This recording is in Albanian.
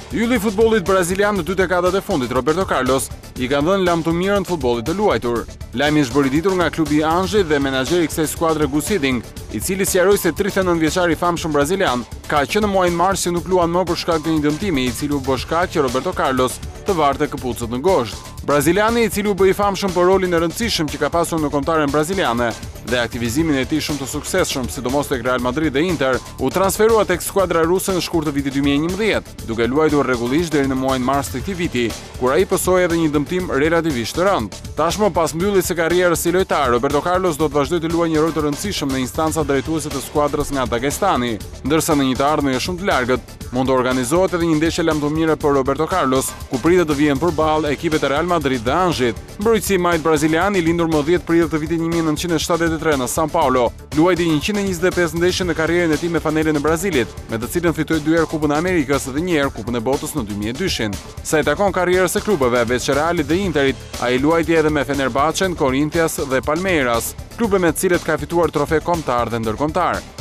Ylli i futbollit brazilian në 2 dekadat e fundit, Roberto Carlos, i ka dhënë lajm të mirën të futbollit të luajtur. Lajmi është bërë nga klubi i Anxhit dhe menaxheri i kësaj skuadre Gozhde, i cili sqaroi se 39 vjeçari i famshëm brazilian ka që në muajin mars që nuk luan më për shkak të një dëmtimi, i cili u bë shkak që Roberto Carlos të varte Kepucet në Gozhde. Braziliani, i cili u bë i famshëm për rolin e rëndësishëm që ka pasur në kombëtaren braziliane dhe aktivizimin e tij shumë të suksesshëm, sidomos tek Real Madrid dhe Inter, u transferua tek skuadra ruse në shkurt të vitit 2011, duke luajtur rregullisht deri në muajin mars të këtij viti, kur ai pësoi edhe një dëmtim relativisht të rëndë. Tashmë pas mbylljes së karrierës si lojtar, Roberto Carlos do të vazhdojë të luajë një rol të rëndësishëm në instancat drejtuese të skuadrës nga Dagestani, ndërsa në një të ardhmen shumë të largët mund të organizohet edhe një ndeshje lajmëmire për Roberto Carlos, ku pritet të vijnë përballë ekipet e Real Madrid dhe Anxhit. Mbrojtësi i majt brazilian, i lindur më 10 prill të vitit 1973 në São Paulo, luajti 125 ndeshje në karrierën e tij me fanelen e Brazilit, me të cilën fitoi 2 herë Kupën e Amerikës dhe 1 herë Kupën e Botës në 2002. Sa i takon karrierës së klubeve Vjeçare dhe Interit, ai luajti edhe me Fenerbahçen, Corinthians dhe Palmeiras, klube me të cilët ka fituar trofe kombëtar dhe ndërkombëtar.